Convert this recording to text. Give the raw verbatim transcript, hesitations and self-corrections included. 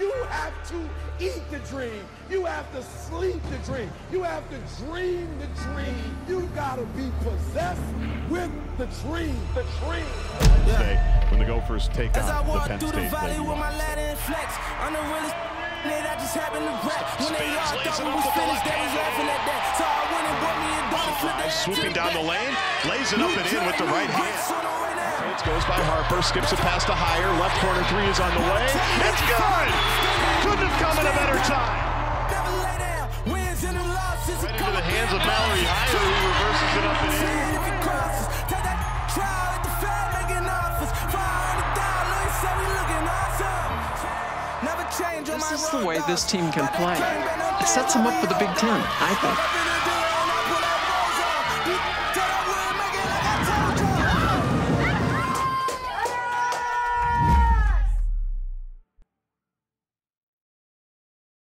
You have to eat the dream. You have to sleep the dream. You have to dream the dream. You gotta be possessed with the dream. The dream. Yeah. When the Gophers take As on I walk the Penn through State the valley with my Gophers. ladder and flex, I'm the realest nigga that just happened to rap. When they all Spins, thought we was finished, they was laughing at that. So I went and bought me a dollar, flip that Swooping down the lane, lays it up and in with the right hand. Goes by Harper, skips it past a higher. Left corner three is on the way. It's good! Couldn't have come at a better time. Right into the hands of Mallory Hire, who reverses it up and in. This is the way this team can play. It sets them up for the Big Ten, I think.